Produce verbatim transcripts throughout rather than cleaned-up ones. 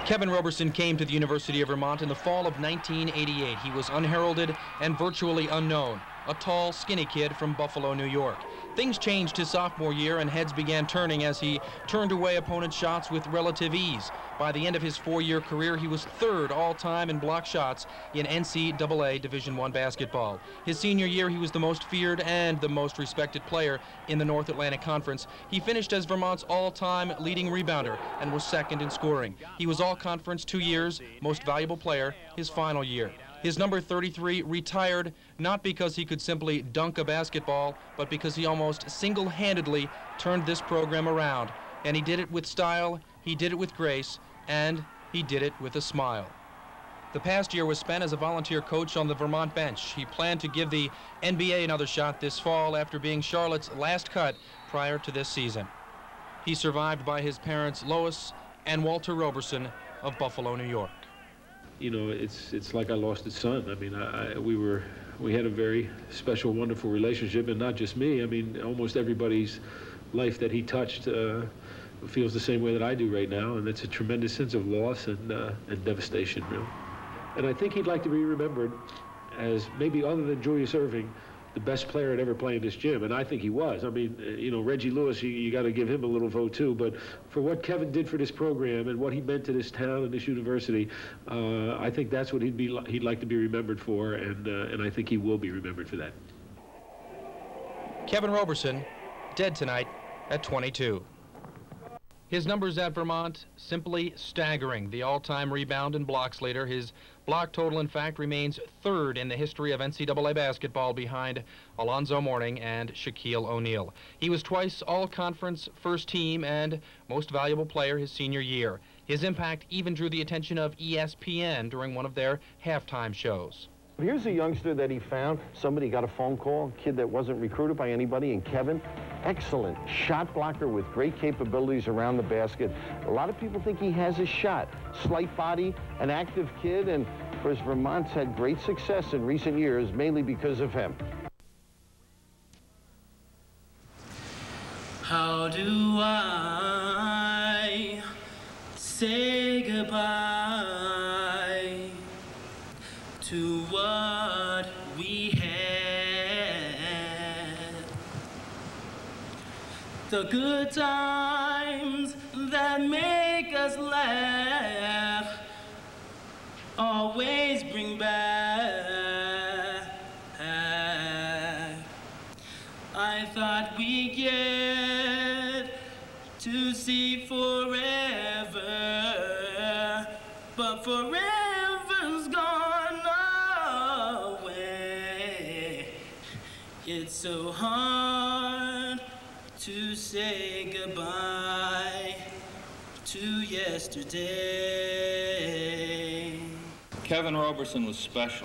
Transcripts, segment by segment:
Kevin Roberson came to the University of Vermont in the fall of nineteen eighty-eight. He was unheralded and virtually unknown, a tall, skinny kid from Buffalo, New York. Things changed his sophomore year, and heads began turning as he turned away opponent shots with relative ease. By the end of his four-year career, he was third all-time in block shots in N C double A Division I basketball. His senior year, he was the most feared and the most respected player in the North Atlantic Conference. He finished as Vermont's all-time leading rebounder and was second in scoring. He was all-conference two years, most valuable player his final year. His number thirty-three retired not because he could simply dunk a basketball, but because he almost single-handedly turned this program around. And he did it with style, he did it with grace, and he did it with a smile. The past year was spent as a volunteer coach on the Vermont bench. He planned to give the N B A another shot this fall after being Charlotte's last cut prior to this season. He's survived by his parents Lois and Walter Roberson of Buffalo, New York. You know, it's it's like I lost a son. I mean, I, I, we were we had a very special, wonderful relationship, and not just me. I mean, almost everybody's life that he touched uh, feels the same way that I do right now, and it's a tremendous sense of loss and uh, and devastation, really. And I think he'd like to be remembered as, maybe other than Julius Erving, the best player to ever play in this gym, and I think he was. I mean, you know, Reggie Lewis, you, you got to give him a little vote too, but for what Kevin did for this program and what he meant to this town and this university, uh, I think that's what he'd be he'd like to be remembered for, and uh, and I think he will be remembered for that. Kevin Roberson, dead tonight at twenty-two. His numbers at Vermont, simply staggering. The all-time rebound and blocks leader. His block total, in fact, remains third in the history of N C double A basketball behind Alonzo Mourning and Shaquille O'Neal. He was twice all-conference first team and most valuable player his senior year. His impact even drew the attention of E S P N during one of their halftime shows. Here's a youngster that he found. Somebody got a phone call, a kid that wasn't recruited by anybody, and Kevin, excellent shot blocker with great capabilities around the basket. A lot of people think he has a shot. Slight body, an active kid, and of course Vermont's had great success in recent years, mainly because of him. How do I say goodbye to what we had? The good times that make us laugh always bring back. I thought we'd get to see forever, but forever's gone away. It's so hard to say goodbye to yesterday. Kevin Roberson was special.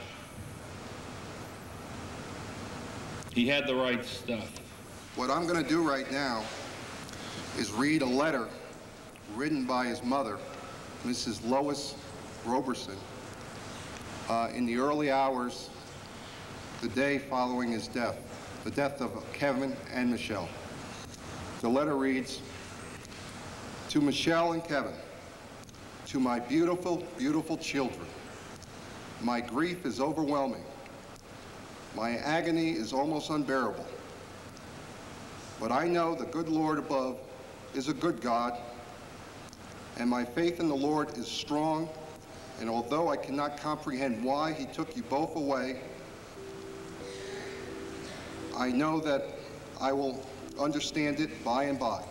He had the right stuff. What I'm going to do right now is read a letter written by his mother, Missus Lois Roberson, uh, in the early hours, the day following his death, the death of Kevin and Michelle. The letter reads, "To Michelle and Kevin, to my beautiful, beautiful children, my grief is overwhelming. My agony is almost unbearable. But I know the good Lord above is a good God, and my faith in the Lord is strong, and although I cannot comprehend why he took you both away, I know that I will understand it by and by."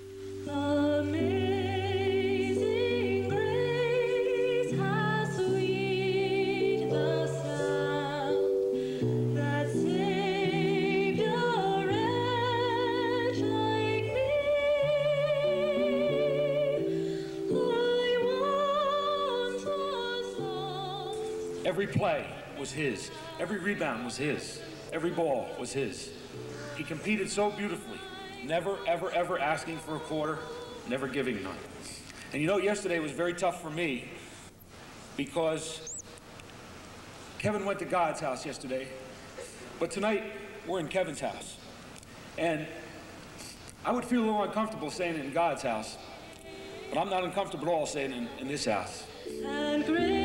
Amazing grace, how sweet the sound that saved a wretch like me. I once was lost. Every play was his. Every rebound was his. Every ball was his. He competed so beautifully, never, ever, ever asking for a quarter, never giving none. And you know, yesterday was very tough for me because Kevin went to God's house yesterday, but tonight we're in Kevin's house. And I would feel a little uncomfortable saying it in God's house But I'm not uncomfortable at all saying in, in this house. And great